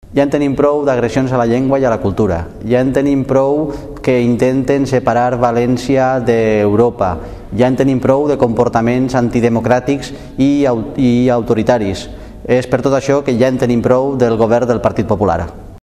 Ja en tenim prou d'agressions a la llengua i a la cultura. Ja en tenim prou que intenten separar València d'Europa. Ja en tenim prou de comportaments antidemocràtics i autoritaris. És per tot això que ja en tenim prou del govern del Partit Popular.